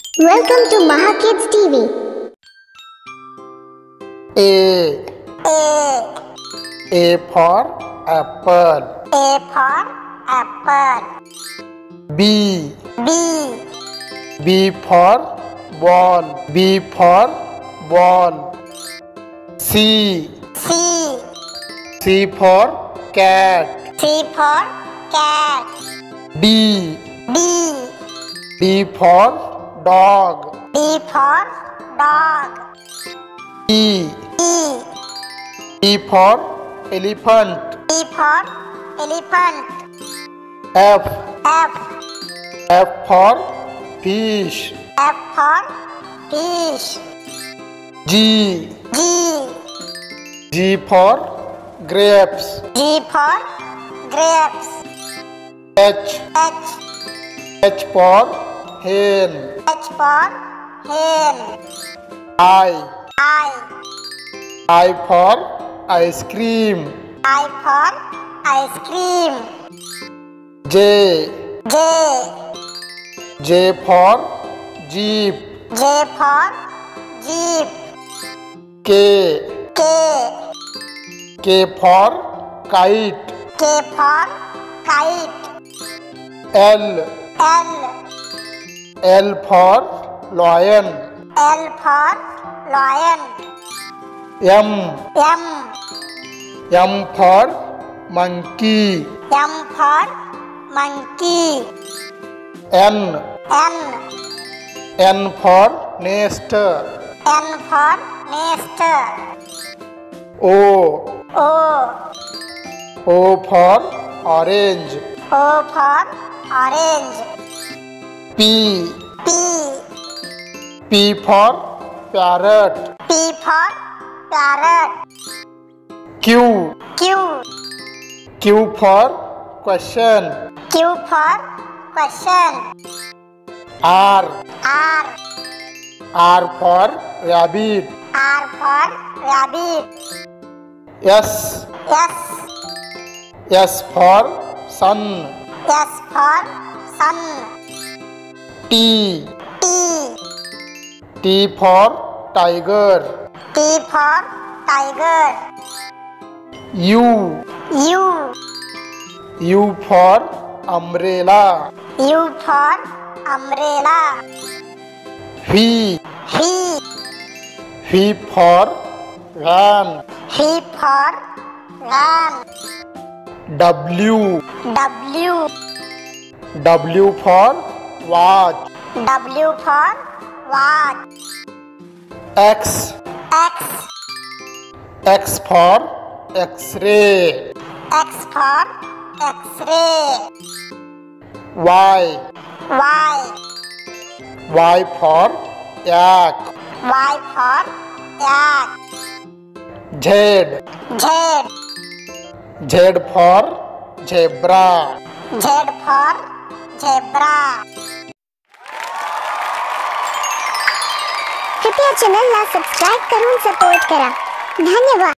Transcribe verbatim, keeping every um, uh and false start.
Welcome to Maha Kids T V. A. A. A for apple. A for apple. B. B. B for ball. B for ball. C. C. C for cat. C for cat. D. D. D for dog. D for dog. E. E. E for elephant. E for elephant. F. F. F for fish. F for fish. G. G. G for grapes. G for grapes. H. H. H for hen. H for hen. I. I. I for ice cream. I for ice cream. J. J. J for jeep. J for jeep. K. K. K for kite. K for kite. L. L. L for lion. L for lion. M. M. M for monkey. M for monkey. N. N. N for nest. N for nest. O. O. O for orange. O for orange. P. P. P for parrot. P for parrot. Q. Q. Q for question. Q for question. R. R. R for rabbit. R for rabbit. S. S. S for sun. S for sun. T. T. T for tiger. T for tiger. U. U. U for umbrella. U for umbrella. V. V. V for van. V for van. W. W. W for watch. W for watch. X. X. X for X-ray. X for X-ray. Y. Y. Y for yak. Y for yak. Z. Z. Z for zebra. Z for zebra. कृपया चॅनलला subscribe करून support करा. धन्यवाद.